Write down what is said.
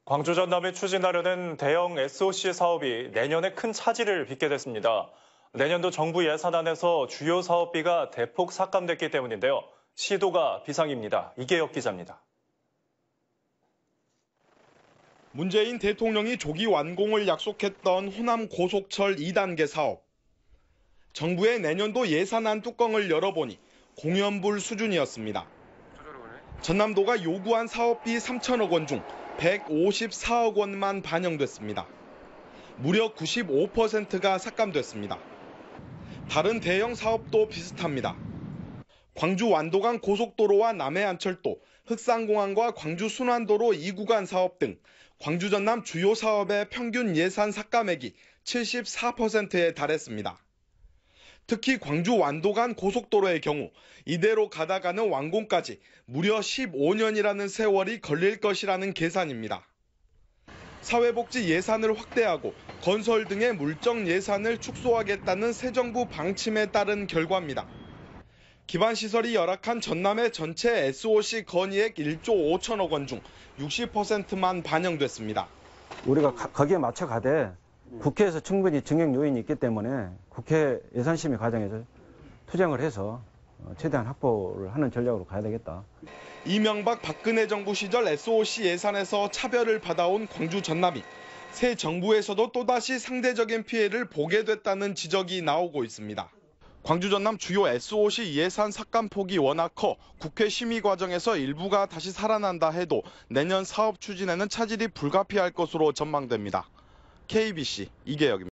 광주 전남이 추진하려는 대형 SOC 사업이 내년에 큰 차질을 빚게 됐습니다. 내년도 정부 예산안에서 주요 사업비가 대폭 삭감됐기 때문인데요. 시도가 비상입니다. 이계혁 기자입니다. 문재인 대통령이 조기 완공을 약속했던 호남 고속철 2단계 사업. 정부의 내년도 예산안 뚜껑을 열어보니 공연불 수준이었습니다. 전남도가 요구한 사업비 3천억 원 중 154억 원만 반영됐습니다. 무려 95%가 삭감됐습니다. 다른 대형 사업도 비슷합니다. 광주 완도간 고속도로와 남해안철도, 흑산공항과 광주 순환도로 2구간 사업 등 광주 전남 주요 사업의 평균 예산 삭감액이 74%에 달했습니다. 특히 광주 완도간 고속도로의 경우 이대로 가다가는 완공까지 무려 15년이라는 세월이 걸릴 것이라는 계산입니다. 사회복지 예산을 확대하고 건설 등의 물적 예산을 축소하겠다는 새 정부 방침에 따른 결과입니다. 기반시설이 열악한 전남의 전체 SOC 건의액 1조 5천억 원 중 60%만 반영됐습니다. 우리가 거기에 맞춰 가되 국회에서 충분히 증액 요인이 있기 때문에 국회 예산심의 과정에서 투쟁을 해서 최대한 확보를 하는 전략으로 가야 되겠다. 이명박 박근혜 정부 시절 SOC 예산에서 차별을 받아온 광주 전남이 새 정부에서도 또다시 상대적인 피해를 보게 됐다는 지적이 나오고 있습니다. 광주 전남 주요 SOC 예산 삭감 폭이 워낙 커 국회 심의 과정에서 일부가 다시 살아난다 해도 내년 사업 추진에는 차질이 불가피할 것으로 전망됩니다. KBC 이계혁입니다.